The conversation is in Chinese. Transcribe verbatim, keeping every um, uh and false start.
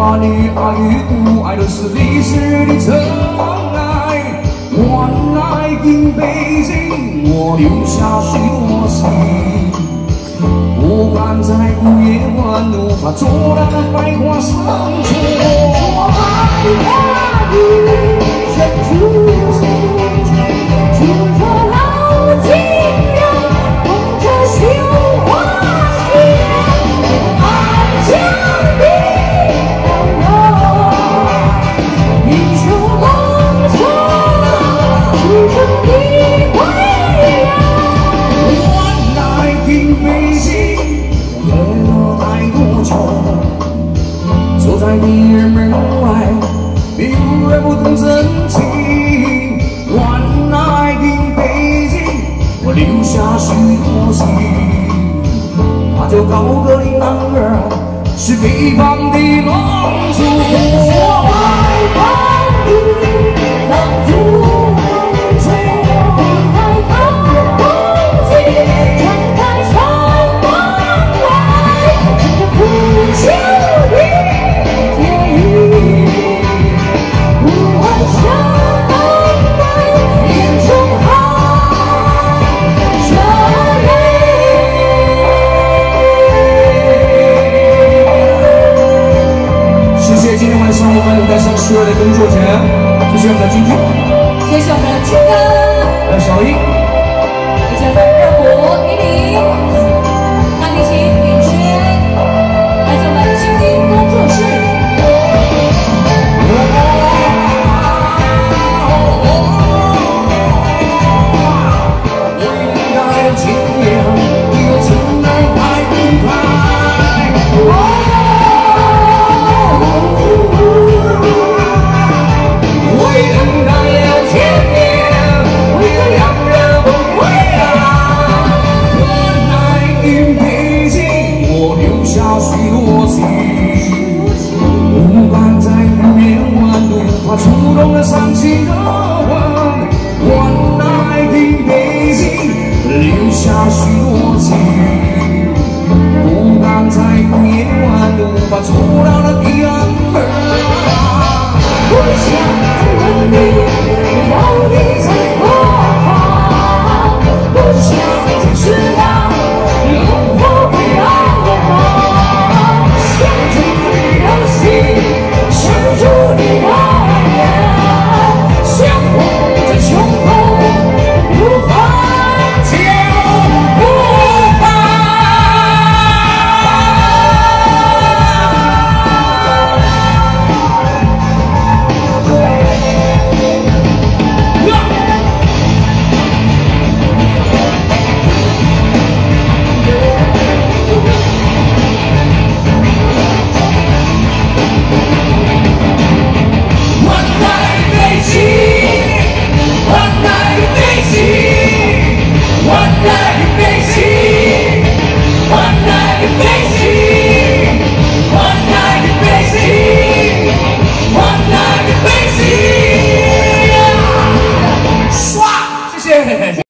把你爱与不爱都是历史的尘埃。原来in北京，我留下许多心，不敢在午夜晚无法阻挡百花盛开。我爱花语，深处深处，听着老情人，捧着绣花鞋，安详的温柔，英雄梦中始终的归来。原来in北京，夜了太多愁，坐在你人门外，明月不懂真情。原来in北京，我留下许多心。那条高歌的男儿，是北方的狼族。我爱风雨，浪子万岁，北海看风景，展开长望来，看着不朽的天意，不问山盟来，英雄好这人。谢谢今天晚上我们带上所有的工作人员，谢谢我们的晶晶， 谢谢我们的青哥， 还有小英。 谢谢我们的热火依林。